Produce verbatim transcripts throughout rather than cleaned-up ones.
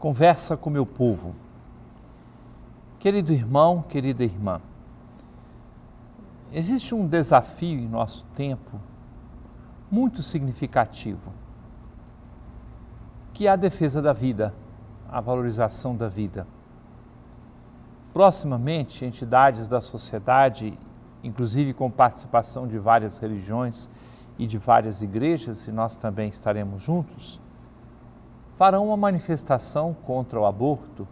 Conversa com meu povo. Querido irmão, querida irmã, existe um desafio em nosso tempo muito significativo, que é a defesa da vida, a valorização da vida. Proximamente, entidades da sociedade, inclusive com participação de várias religiões e de várias igrejas, e nós também estaremos juntos, farão uma manifestação contra o aborto.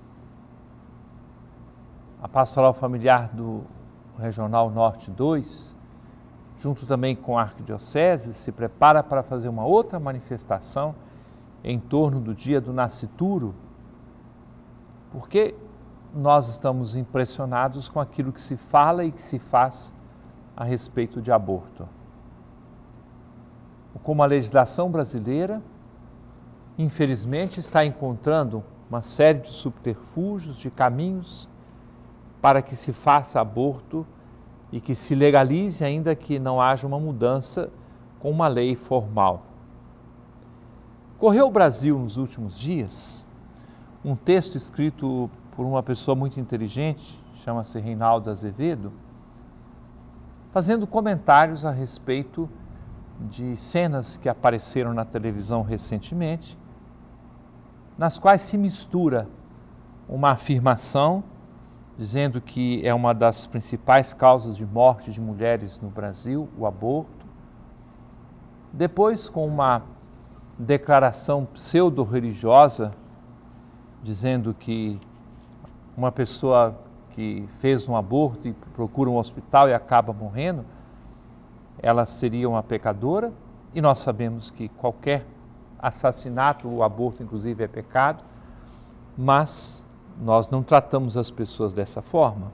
A Pastoral Familiar do Regional Norte dois, junto também com a Arquidiocese, se prepara para fazer uma outra manifestação em torno do dia do nascituro, porque nós estamos impressionados com aquilo que se fala e que se faz a respeito de aborto. Como a legislação brasileira, infelizmente, está encontrando uma série de subterfúgios, de caminhos para que se faça aborto e que se legalize, ainda que não haja uma mudança com uma lei formal. Correu o Brasil nos últimos dias um texto escrito por uma pessoa muito inteligente, chama-se Reinaldo Azevedo, fazendo comentários a respeito de cenas que apareceram na televisão recentemente, nas quais se mistura uma afirmação dizendo que é uma das principais causas de morte de mulheres no Brasil, o aborto, depois com uma declaração pseudo-religiosa dizendo que uma pessoa que fez um aborto e procura um hospital e acaba morrendo, ela seria uma pecadora, e nós sabemos que qualquer assassinato, o aborto inclusive é pecado, mas nós não tratamos as pessoas dessa forma.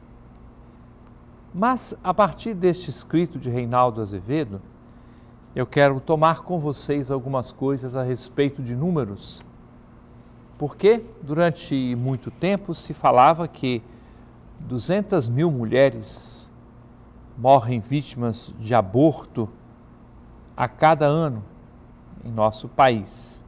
Mas a partir deste escrito de Reinaldo Azevedo, eu quero tomar com vocês algumas coisas a respeito de números, porque durante muito tempo se falava que duzentas mil mulheres morrem vítimas de aborto a cada ano em nosso país.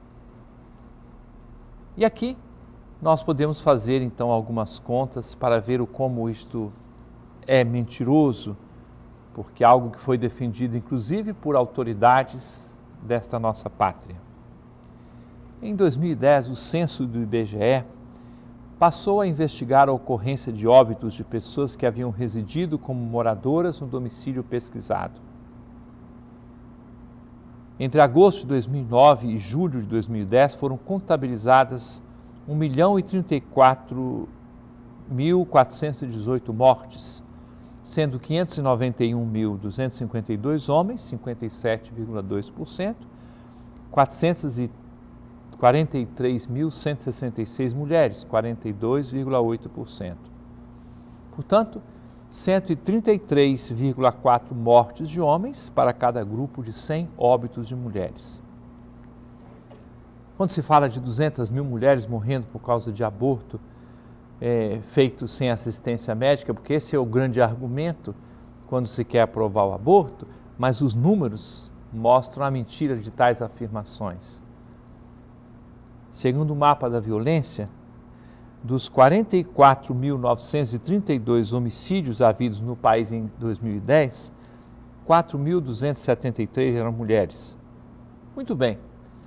E aqui nós podemos fazer então algumas contas para ver o como isto é mentiroso, porque é algo que foi defendido inclusive por autoridades desta nossa pátria. Em dois mil e dez, o censo do I B G E passou a investigar a ocorrência de óbitos de pessoas que haviam residido como moradoras no domicílio pesquisado. Entre agosto de dois mil e nove e julho de dois mil e dez foram contabilizadas um milhão e trinta e quatro mil quatrocentas e dezoito mortes, sendo quinhentos e noventa e um mil duzentos e cinquenta e dois homens, cinquenta e sete vírgula dois por cento, quatrocentos e quarenta e três mil cento e sessenta e seis mulheres, quarenta e dois vírgula oito por cento. Portanto, cento e trinta e três vírgula quatro mortes de homens para cada grupo de cem óbitos de mulheres. Quando se fala de duzentas mil mulheres morrendo por causa de aborto é, feito sem assistência médica, porque esse é o grande argumento quando se quer aprovar o aborto, mas os números mostram a mentira de tais afirmações. Segundo o mapa da violência, dos quarenta e quatro mil novecentos e trinta e dois homicídios havidos no país em dois mil e dez, quatro mil duzentos e setenta e três eram mulheres. Muito bem.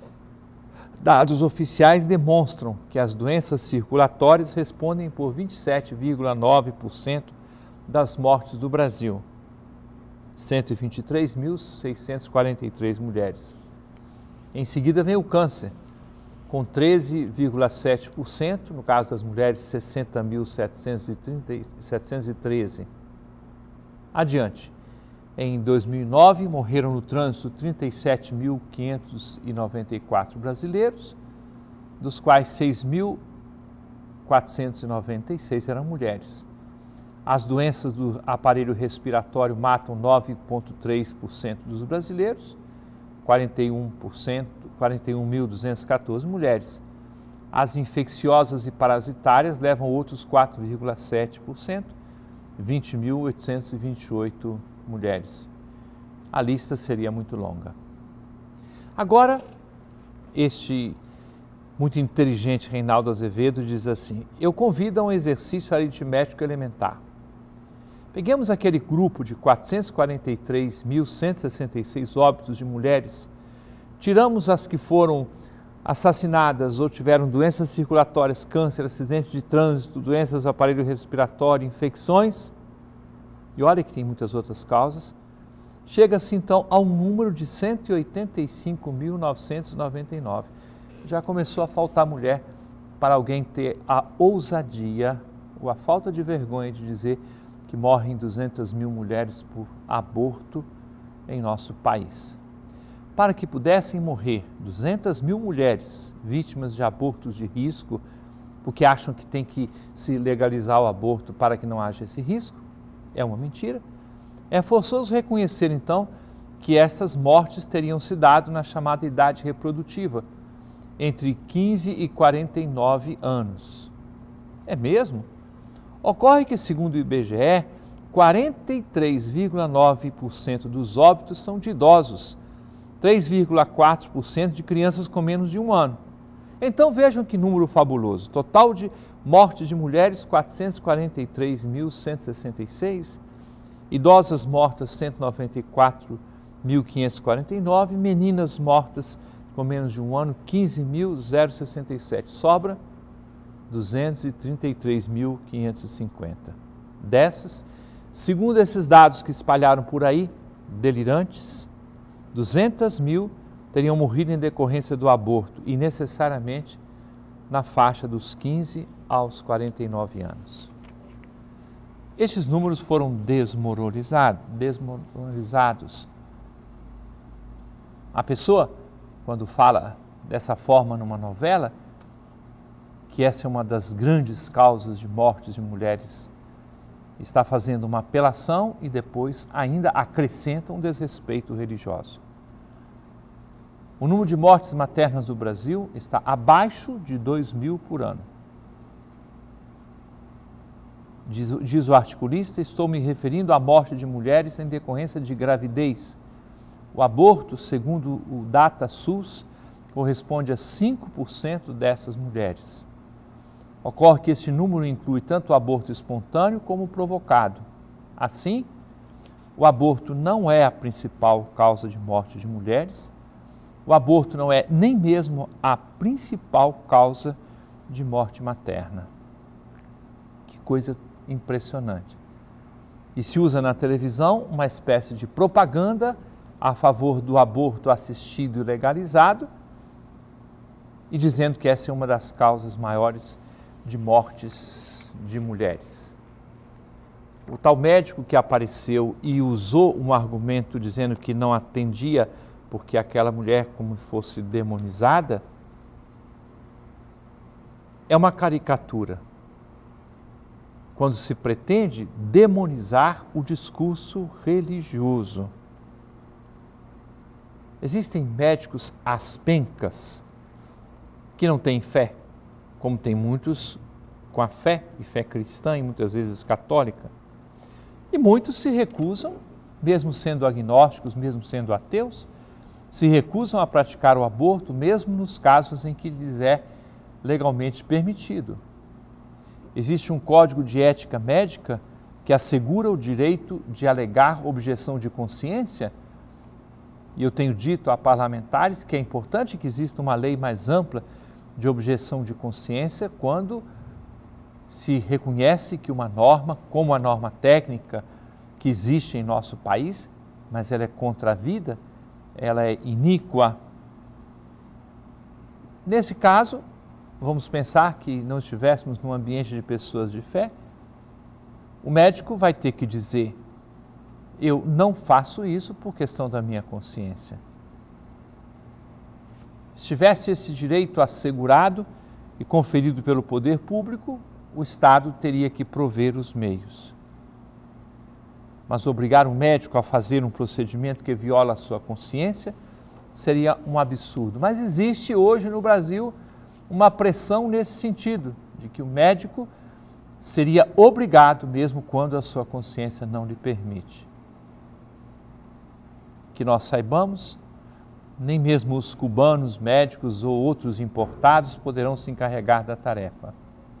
Dados oficiais demonstram que as doenças circulatórias respondem por vinte e sete vírgula nove por cento das mortes do Brasil, cento e vinte e três mil seiscentos e quarenta e três mulheres. Em seguida vem o câncer, com treze vírgula sete por cento, no caso das mulheres, sessenta mil setecentos e treze. Adiante. Em dois mil e nove, morreram no trânsito trinta e sete mil quinhentos e noventa e quatro brasileiros, dos quais seis mil quatrocentos e noventa e seis eram mulheres. As doenças do aparelho respiratório matam nove vírgula três por cento dos brasileiros, quarenta e um por cento, quarenta e um mil duzentas e quatorze mulheres. As infecciosas e parasitárias levam outros quatro vírgula sete por cento, vinte mil oitocentos e vinte e oito mulheres. A lista seria muito longa. Agora, este muito inteligente Reinaldo Azevedo diz assim: eu convido a um exercício aritmético elementar. Peguemos aquele grupo de quatrocentos e quarenta e três mil cento e sessenta e seis óbitos de mulheres, tiramos as que foram assassinadas ou tiveram doenças circulatórias, câncer, acidente de trânsito, doenças do aparelho respiratório, infecções, e olha que tem muitas outras causas, chega-se então ao número de cento e oitenta e cinco mil novecentos e noventa e nove. Já começou a faltar mulher para alguém ter a ousadia ou a falta de vergonha de dizer que morrem duzentas mil mulheres por aborto em nosso país. Para que pudessem morrer duzentas mil mulheres vítimas de abortos de risco, porque acham que tem que se legalizar o aborto para que não haja esse risco, é uma mentira. É forçoso reconhecer, então, que estas mortes teriam se dado na chamada idade reprodutiva, entre quinze e quarenta e nove anos. É mesmo? Ocorre que, segundo o I B G E, quarenta e três vírgula nove por cento dos óbitos são de idosos, três vírgula quatro por cento de crianças com menos de um ano. Então vejam que número fabuloso. Total de mortes de mulheres, quatrocentos e quarenta e três mil cento e sessenta e seis, idosas mortas, cento e noventa e quatro mil quinhentos e quarenta e nove, meninas mortas com menos de um ano, quinze mil sessenta e sete. Sobra duzentos e trinta e três mil quinhentos e cinquenta. Dessas, segundo esses dados que espalharam por aí, delirantes, duzentas mil teriam morrido em decorrência do aborto e necessariamente na faixa dos quinze aos quarenta e nove anos. Estes números foram desmoralizados. desmoralizados. A pessoa, quando fala dessa forma numa novela, que essa é uma das grandes causas de mortes de mulheres, está fazendo uma apelação e depois ainda acrescenta um desrespeito religioso. O número de mortes maternas do Brasil está abaixo de dois mil por ano. Diz, diz o articulista, estou me referindo à morte de mulheres em decorrência de gravidez. O aborto, segundo o DataSUS, corresponde a cinco por cento dessas mulheres. Ocorre que este número inclui tanto o aborto espontâneo como o provocado. Assim, o aborto não é a principal causa de morte de mulheres, o aborto não é nem mesmo a principal causa de morte materna. Que coisa impressionante. E se usa na televisão uma espécie de propaganda a favor do aborto assistido e legalizado e dizendo que essa é uma das causas maiores de mortes de mulheres. O tal médico que apareceu e usou um argumento dizendo que não atendia porque aquela mulher como fosse demonizada, é uma caricatura. Quando se pretende demonizar o discurso religioso. Existem médicos às pencas que não têm fé, como tem muitos com a fé, e fé cristã e muitas vezes católica. E muitos se recusam, mesmo sendo agnósticos, mesmo sendo ateus, se recusam a praticar o aborto, mesmo nos casos em que lhes é legalmente permitido. Existe um código de ética médica que assegura o direito de alegar objeção de consciência, e eu tenho dito a parlamentares que é importante que exista uma lei mais ampla de objeção de consciência quando se reconhece que uma norma, como a norma técnica que existe em nosso país, mas ela é contra a vida, ela é iníqua. Nesse caso, vamos pensar que não estivéssemos num ambiente de pessoas de fé, o médico vai ter que dizer, eu não faço isso por questão da minha consciência. Se tivesse esse direito assegurado e conferido pelo poder público, o Estado teria que prover os meios. Mas obrigar um médico a fazer um procedimento que viola a sua consciência seria um absurdo. Mas existe hoje no Brasil uma pressão nesse sentido, de que o médico seria obrigado mesmo quando a sua consciência não lhe permite. Que nós saibamos, nem mesmo os cubanos, médicos ou outros importados poderão se encarregar da tarefa.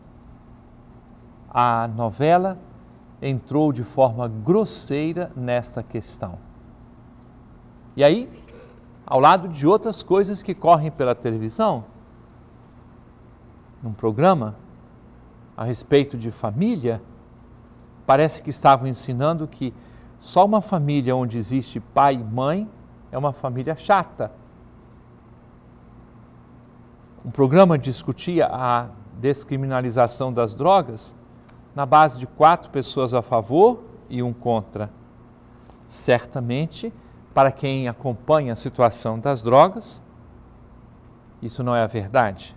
A novela entrou de forma grosseira nesta questão. E aí, ao lado de outras coisas que correm pela televisão, num programa a respeito de família, parece que estavam ensinando que só uma família onde existe pai e mãe é uma família chata. Um programa discutia a descriminalização das drogas na base de quatro pessoas a favor e um contra. Certamente, para quem acompanha a situação das drogas, isso não é a verdade.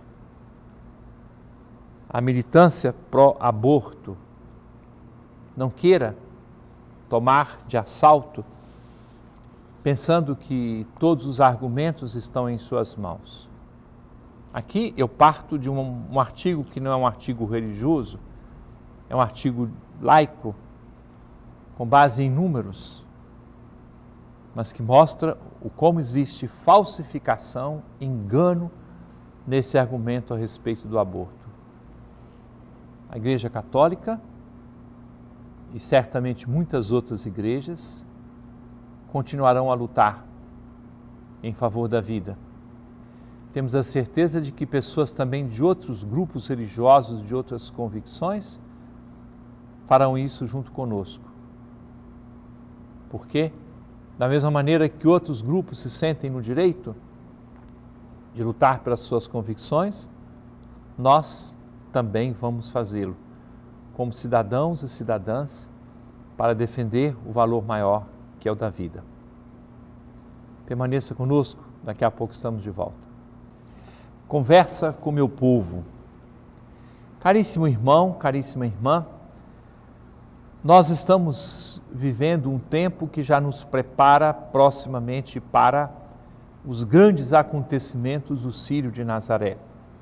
A militância pró-aborto não queira tomar de assalto, pensando que todos os argumentos estão em suas mãos. Aqui eu parto de um, um artigo que não é um artigo religioso, é um artigo laico, com base em números, mas que mostra o como existe falsificação, engano nesse argumento a respeito do aborto. A Igreja Católica e certamente muitas outras igrejas continuarão a lutar em favor da vida. Temos a certeza de que pessoas também de outros grupos religiosos, de outras convicções, farão isso junto conosco. Por quê? Da mesma maneira que outros grupos se sentem no direito de lutar pelas suas convicções, nós também vamos fazê-lo, como cidadãos e cidadãs, para defender o valor maior que é o da vida. Permaneça conosco, daqui a pouco estamos de volta. Conversa com meu povo. Caríssimo irmão, caríssima irmã, nós estamos vivendo um tempo que já nos prepara proximamente para os grandes acontecimentos do Círio de Nazaré.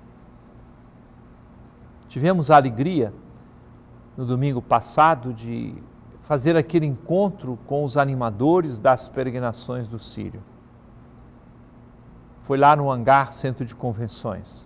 Tivemos a alegria, no domingo passado, de fazer aquele encontro com os animadores das peregrinações do Círio. Foi lá no Hangar Centro de Convenções.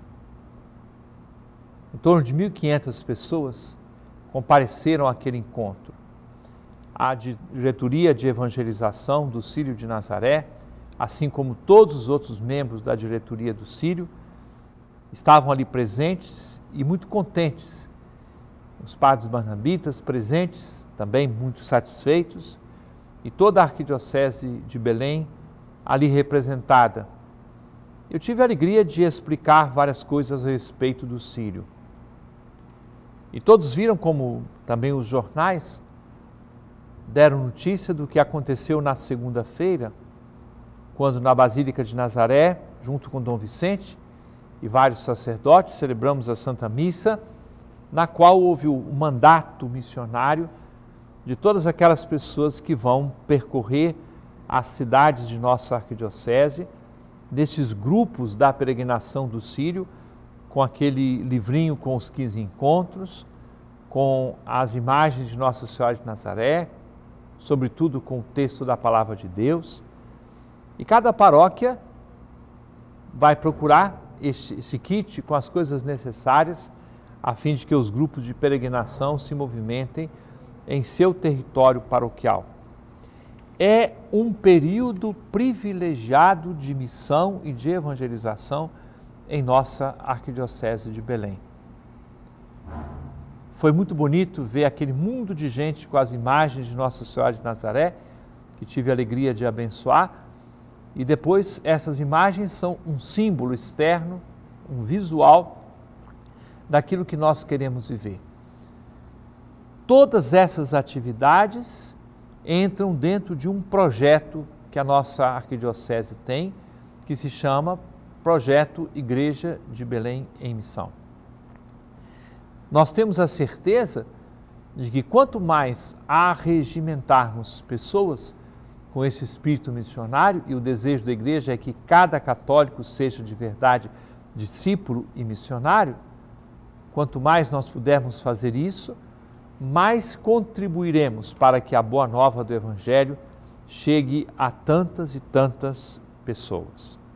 Em torno de mil e quinhentas pessoas compareceram àquele encontro. A diretoria de evangelização do Círio de Nazaré, assim como todos os outros membros da diretoria do Círio, estavam ali presentes e muito contentes. Os padres barnabitas presentes, também muito satisfeitos, e toda a Arquidiocese de Belém ali representada. Eu tive a alegria de explicar várias coisas a respeito do Círio. E todos viram como também os jornais deram notícia do que aconteceu na segunda-feira, quando na Basílica de Nazaré, junto com Dom Vicente e vários sacerdotes, celebramos a Santa Missa, na qual houve o mandato missionário de todas aquelas pessoas que vão percorrer as cidades de nossa arquidiocese, destes grupos da peregrinação do Círio, com aquele livrinho com os quinze encontros, com as imagens de Nossa Senhora de Nazaré, sobretudo com o texto da Palavra de Deus. E cada paróquia vai procurar esse, esse kit com as coisas necessárias, a fim de que os grupos de peregrinação se movimentem em seu território paroquial. É um período privilegiado de missão e de evangelização em nossa Arquidiocese de Belém. Foi muito bonito ver aquele mundo de gente com as imagens de Nossa Senhora de Nazaré, que tive a alegria de abençoar, e depois essas imagens são um símbolo externo, um visual daquilo que nós queremos viver. Todas essas atividades entram dentro de um projeto que a nossa Arquidiocese tem, que se chama Projeto Igreja de Belém em Missão. Nós temos a certeza de que quanto mais arregimentarmos pessoas com esse espírito missionário, e o desejo da Igreja é que cada católico seja de verdade discípulo e missionário, quanto mais nós pudermos fazer isso, mais contribuiremos para que a boa nova do Evangelho chegue a tantas e tantas pessoas.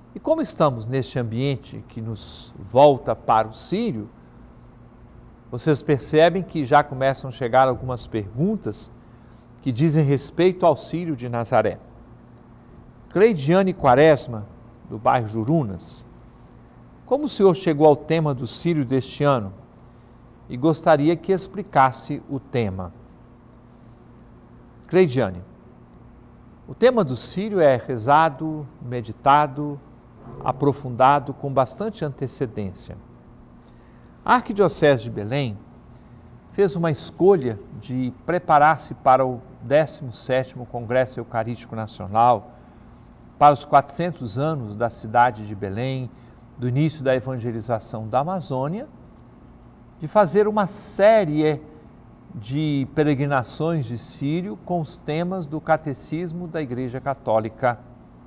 E como estamos neste ambiente que nos volta para o Sírio, vocês percebem que já começam a chegar algumas perguntas que dizem respeito ao Sírio de Nazaré. Cleidiane Quaresma, do bairro Jurunas: como o senhor chegou ao tema do Sírio deste ano? E gostaria que explicasse o tema. Cleidiane, o tema do Sírio é rezado, meditado, aprofundado com bastante antecedência. A Arquidiocese de Belém fez uma escolha de preparar-se para o décimo sétimo Congresso Eucarístico Nacional, para os quatrocentos anos da cidade de Belém, do início da evangelização da Amazônia, de fazer uma série de peregrinações de Sírio com os temas do Catecismo da Igreja Católica.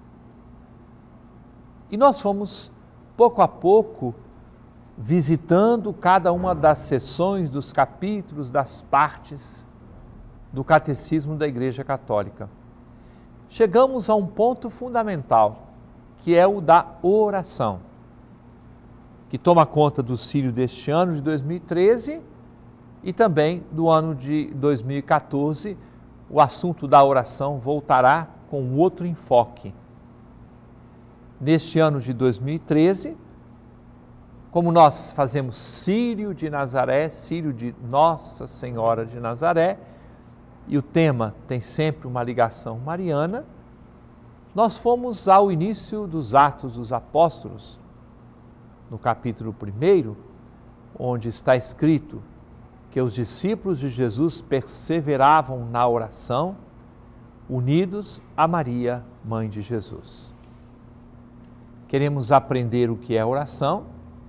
E nós fomos, pouco a pouco, visitando cada uma das sessões, dos capítulos, das partes do Catecismo da Igreja Católica. Chegamos a um ponto fundamental, que é o da oração, que toma conta do Sírio deste ano de dois mil e treze e também do ano de dois mil e quatorze. O assunto da oração voltará com outro enfoque. Neste ano de dois mil e treze, como nós fazemos Sírio de Nazaré, Sírio de Nossa Senhora de Nazaré, e o tema tem sempre uma ligação mariana, nós fomos ao início dos Atos dos Apóstolos, no capítulo primeiro, onde está escrito que os discípulos de Jesus perseveravam na oração, unidos a Maria, mãe de Jesus. Queremos aprender o que é oração,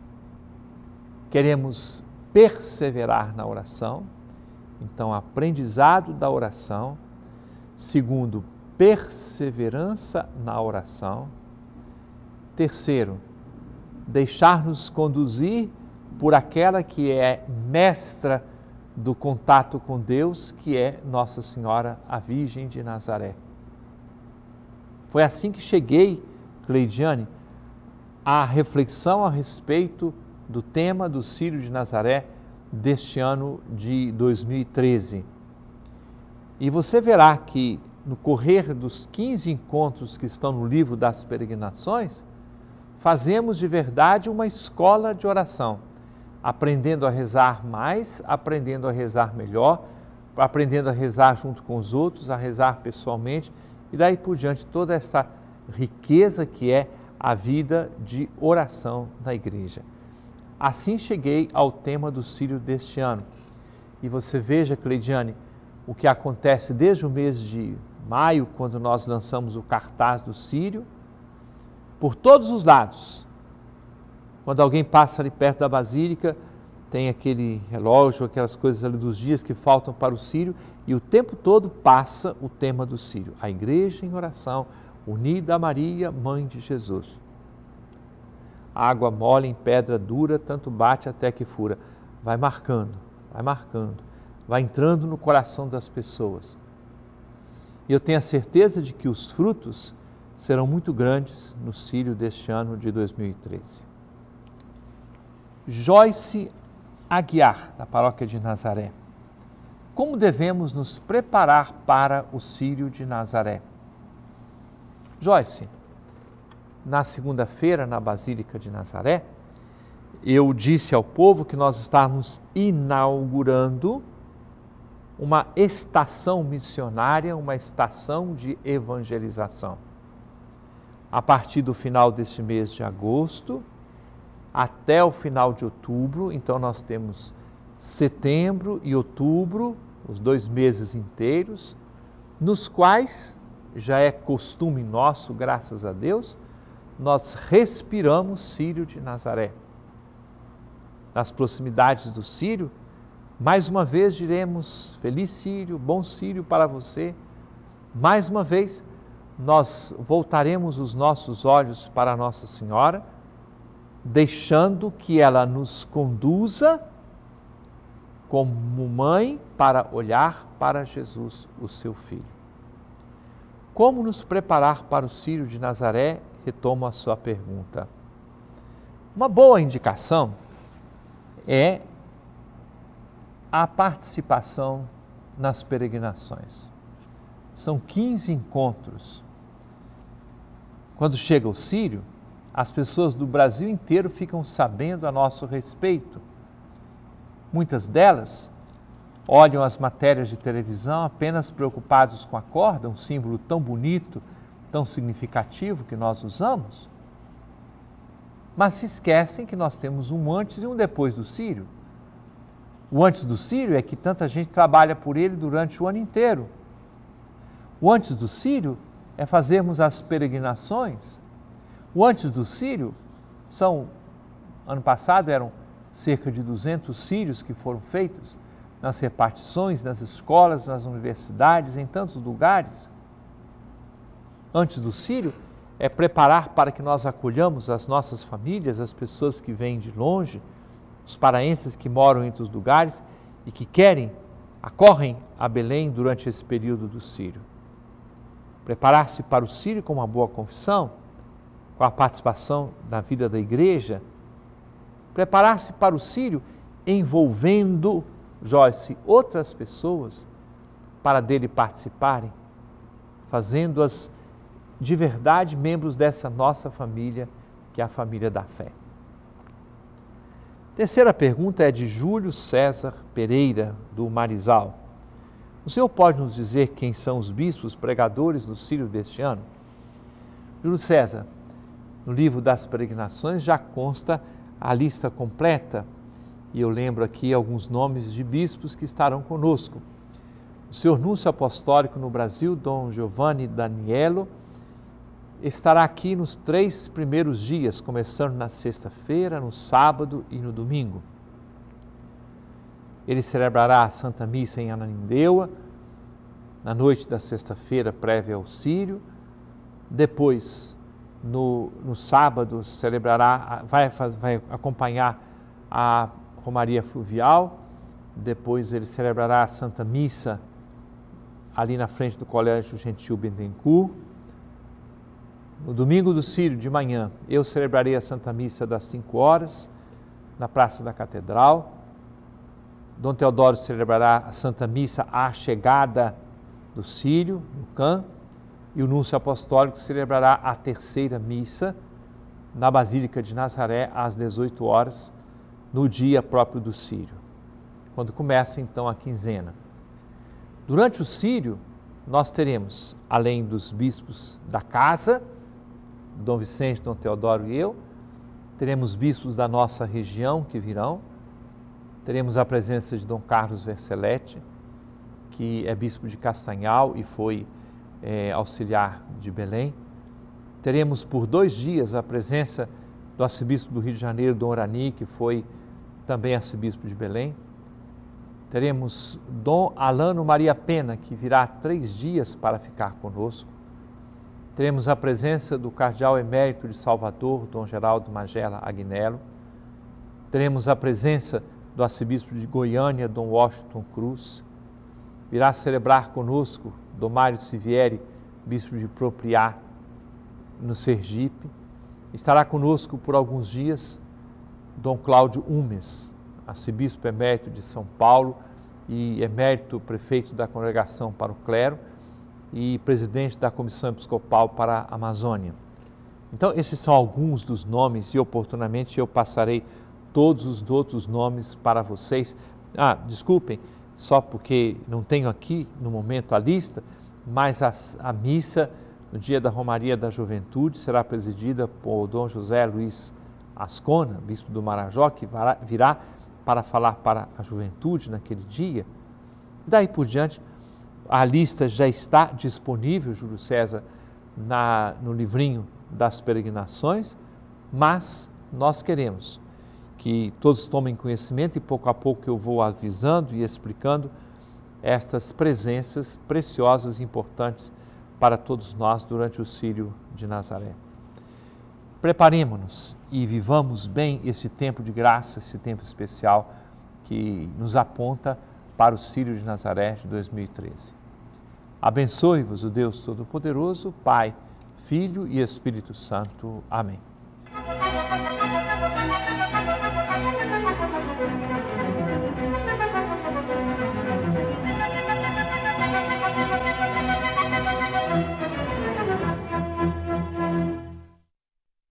queremos perseverar na oração. Então, aprendizado da oração. Segundo, perseverança na oração. Terceiro, deixar-nos conduzir por aquela que é mestra do contato com Deus, que é Nossa Senhora, a Virgem de Nazaré. Foi assim que cheguei, Cleidiane, à reflexão a respeito do tema do Sírio de Nazaré deste ano de dois mil e treze. E você verá que no correr dos quinze encontros que estão no livro das peregrinações, fazemos de verdade uma escola de oração, aprendendo a rezar mais, aprendendo a rezar melhor, aprendendo a rezar junto com os outros, a rezar pessoalmente, e daí por diante toda essa riqueza que é a vida de oração na igreja. Assim cheguei ao tema do Sírio deste ano. E você veja, Cleidiane, o que acontece desde o mês de maio, quando nós lançamos o cartaz do Sírio, por todos os lados. Quando alguém passa ali perto da Basílica, tem aquele relógio, aquelas coisas ali dos dias que faltam para o Sírio, e o tempo todo passa o tema do Sírio. A igreja em oração, unida a Maria, mãe de Jesus. Água mole em pedra dura, tanto bate até que fura. Vai marcando, vai marcando, vai entrando no coração das pessoas. E eu tenho a certeza de que os frutos serão muito grandes no Sírio deste ano de dois mil e treze. Joyce Aguiar, da Paróquia de Nazaré. Como devemos nos preparar para o Sírio de Nazaré? Joyce, na segunda-feira, na Basílica de Nazaré, eu disse ao povo que nós estávamos inaugurando uma estação missionária, uma estação de evangelização. A partir do final deste mês de agosto até o final de outubro, então nós temos setembro e outubro, os dois meses inteiros, nos quais já é costume nosso, graças a Deus, nós respiramos Sírio de Nazaré. Nas proximidades do Sírio, mais uma vez diremos, feliz Sírio, bom Sírio para você. Mais uma vez, nós voltaremos os nossos olhos para Nossa Senhora, deixando que ela nos conduza como mãe para olhar para Jesus, o seu Filho. Como nos preparar para o Sírio de Nazaré retomo a sua pergunta. Uma boa indicação é a participação nas peregrinações. São quinze encontros. Quando chega o Círio, as pessoas do Brasil inteiro ficam sabendo a nosso respeito. Muitas delas olham as matérias de televisão apenas preocupados com a corda, um símbolo tão bonito, tão significativo que nós usamos, mas se esquecem que nós temos um antes e um depois do Círio. O antes do Círio é que tanta gente trabalha por ele durante o ano inteiro. O antes do Círio é fazermos as peregrinações. O antes do Círio são, ano passado eram cerca de duzentos círios que foram feitos nas repartições, nas escolas, nas universidades, em tantos lugares. Antes do Círio é preparar para que nós acolhamos as nossas famílias, as pessoas que vêm de longe, os paraenses que moram entre os lugares e que querem, acorrem a Belém durante esse período do Círio. Preparar-se para o Círio com uma boa confissão, com a participação na vida da igreja. Preparar-se para o Círio envolvendo, Joyce, outras pessoas para dele participarem, fazendo-as de verdade membros dessa nossa família, que é a família da fé. Terceira pergunta é de Júlio César Pereira, do Marizal. O senhor pode nos dizer quem são os bispos pregadores do Círio deste ano? Júlio César, no livro das peregrinações já consta a lista completa, e eu lembro aqui alguns nomes de bispos que estarão conosco. O senhor Núncio Apostólico no Brasil, Dom Giovanni Danielo, estará aqui nos três primeiros dias, começando na sexta-feira, no sábado e no domingo. Ele celebrará a Santa Missa em Ananindeua, na noite da sexta-feira prévia ao Círio. Depois, no, no sábado, celebrará, vai, vai acompanhar a Romaria Fluvial. Depois ele celebrará a Santa Missa ali na frente do Colégio Gentil Bittencourt. No domingo do Círio, de manhã, eu celebrarei a Santa Missa das cinco horas, na Praça da Catedral. Dom Teodoro celebrará a Santa Missa à chegada do Círio, no C A M, e o Núncio Apostólico celebrará a terceira missa na Basílica de Nazaré, às dezoito horas, no dia próprio do Círio, quando começa então a quinzena. Durante o Círio, nós teremos, além dos bispos da casa, Dom Vicente, Dom Teodoro e eu, teremos bispos da nossa região que virão, teremos a presença de Dom Carlos Vercelete, que é bispo de Castanhal e foi é, auxiliar de Belém. Teremos por dois dias a presença do arcebispo do Rio de Janeiro, Dom Orani, que foi também arcebispo de Belém. Teremos Dom Alano Maria Pena, que virá três dias para ficar conosco. Teremos a presença do cardeal emérito de Salvador, Dom Geraldo Magela Agnello. Teremos a presença do arcebispo de Goiânia, Dom Washington Cruz. Virá celebrar conosco Dom Mário Sivieri, bispo de Propriá, no Sergipe. Estará conosco por alguns dias Dom Cláudio Umes, arcebispo emérito de São Paulo e emérito prefeito da Congregação para o Clero e presidente da Comissão Episcopal para a Amazônia. Então, esses são alguns dos nomes e oportunamente eu passarei todos os outros nomes para vocês. Ah, desculpem, só porque não tenho aqui no momento a lista, mas a, a missa no dia da Romaria da Juventude será presidida por Dom José Luiz Ascona, bispo do Marajó, que virá para falar para a juventude naquele dia. Daí por diante, a lista já está disponível, Júlio César, na, no livrinho das peregrinações, mas nós queremos que todos tomem conhecimento e pouco a pouco eu vou avisando e explicando estas presenças preciosas e importantes para todos nós durante o Círio de Nazaré. Preparemo-nos e vivamos bem esse tempo de graça, esse tempo especial que nos aponta para o Círio de Nazaré de dois mil e treze. Abençoe-vos o Deus Todo-Poderoso, Pai, Filho e Espírito Santo. Amém.